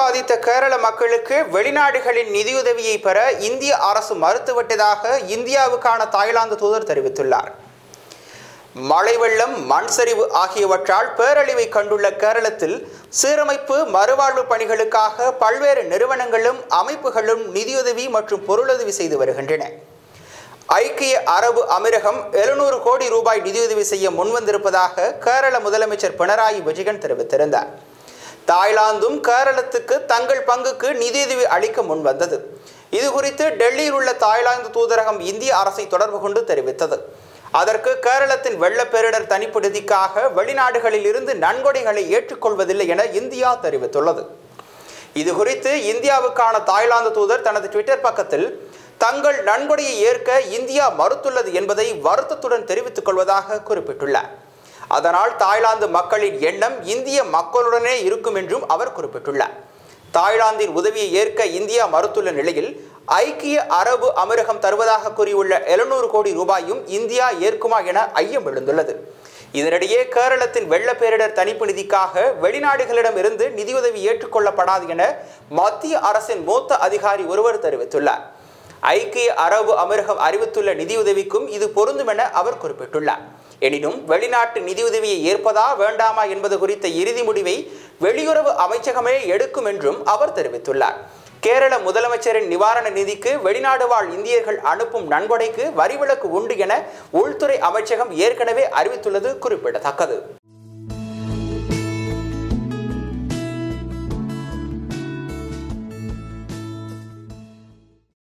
பாதித்த கேரள மக்களுக்கு வெளிநாடுகளின் நிதியுதவியை பெற இந்திய அரசு மறுத்துவிட்டதாக இந்தியாவுக்கான தாய்லாந்து தூதர் தெரிவித்துள்ளார். மழை வெள்ளம், மண் சரிவு ஆகியவற்றால் பேரழிவை கண்டுள்ள கேரளத்தில் சீரமைப்பு மறுவாழ்வு பணிகளுக்காக பல்வேறு நிறுவனங்களும் அமைப்புகளும் நிதியுதவி மற்றும் பொருளுதவி செய்து வருகின்றன. ஐக்கிய அரபு அமீரகம் 700 கோடி ரூபாய் நிதியுதவி செய்ய முன்வந்திருப்பதாக கேரள முதலமைச்சர் பினராயி விஜயன் தெரிவித்திருந்தார். தாய்லாந்தும் கேரளத்துக்கு தங்கள் பங்குக்கு நிதியுதவி அளிக்க முன்வந்தது. இதுகுறித்து டெல்லியில் உள்ள தாய்லாந்து தூதரகம் இந்திய அரசை தொடர்பு கொண்டு தெரிவித்தது. அதற்கு கேரளத்தின் வெள்ளப்பேரிடர் தணிப்பு நிதிக்காக வெளிநாடுகளில் இருந்து நன்கொடைகளை ஏற்றுக்கொள்வதில்லை என இந்தியா தெரிவித்துள்ளது. இதுகுறித்து இந்தியாவுக்கான தாய்லாந்து தூதர் தனது ட்விட்டர் பக்கத்தில் தங்கள் நன்கொடையை ஏற்க இந்தியா மறுத்துள்ளது என்பதை வருத்தத்துடன் தெரிவித்துக் கொள்வதாக குறிப்பிட்டுள்ளார். அதனால் தாய்லாந்து மக்களின் எண்ணம் இந்திய மக்களுடனே இருக்கும் என்றும் அவர் குறிப்பிட்டுள்ளார். தாய்லாந்தின் உதவியை ஏற்க இந்தியா மறுத்துள்ள நிலையில் ஐக்கிய அரபு அமீரகம் தருவதாக கூறியுள்ள 700 கோடி ரூபாயும் இந்தியா ஏற்குமா என ஐயம் எழுந்துள்ளது. இதனிடையே கேரளத்தின் வெள்ளப்பேரிடர் தணிப்பு நிதிக்காக வெளிநாடுகளிடம் இருந்து நிதியுதவி ஏற்றுக்கொள்ளப்படாது என மத்திய அரசின் மூத்த அதிகாரி ஒருவர் தெரிவித்துள்ளார். ஐக்கிய அரபு அமீரகம் அறிவித்துள்ள நிதியுதவிக்கும் இது பொருந்தும் என அவர் குறிப்பிட்டுள்ளார். எனினும் வெளிநாட்டு நிதியுதவியை ஏற்பதா வேண்டாமா என்பது குறித்த இறுதி முடிவை வெளியுறவு அமைச்சகமே எடுக்கும் என்றும் அவர் தெரிவித்துள்ளார். கேரள முதலமைச்சரின் நிவாரண நிதிக்கு வெளிநாடு வாழ் இந்தியர்கள் அனுப்பும் நன்கொடைக்கு வரிவிலக்கு உண்டு என உள்துறை அமைச்சகம் ஏற்கனவே அறிவித்துள்ளது குறிப்பிடத்தக்கது.